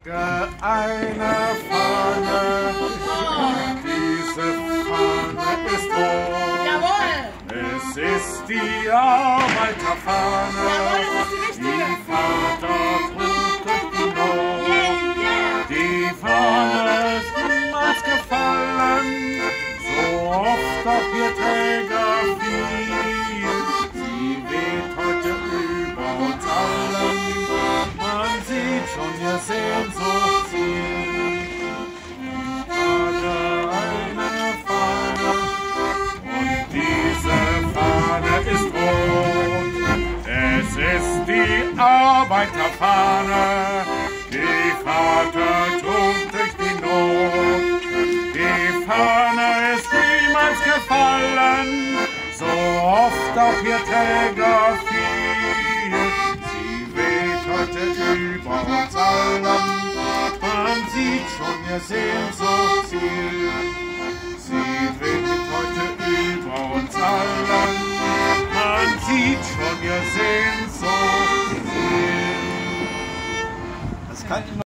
Eine Fahne, diese Fahne ist rot. Jawohl! Es ist die Arbeiterfahne, Jawohl, das ist die richtige. die Vater trug durch die Not. Die Fahne ist niemals gefallen, so oft auch ihr Träger fiel. Sie weht heute über uns allen, man sieht schon ihr Sehnsuchtsziel. Eine Fahne, und diese Fahne ist rot. Es ist die Arbeiterfahne, die Vater trug durch die Not. Die Fahne ist niemals gefallen, so oft auch ihr Träger fiel. Sie weht heute über uns allen, man sieht schon ihr Sehnsuchtsziel. Sie weht heute über uns allen, man sieht schon ihr Sehnsuchtsziel. Das kann ich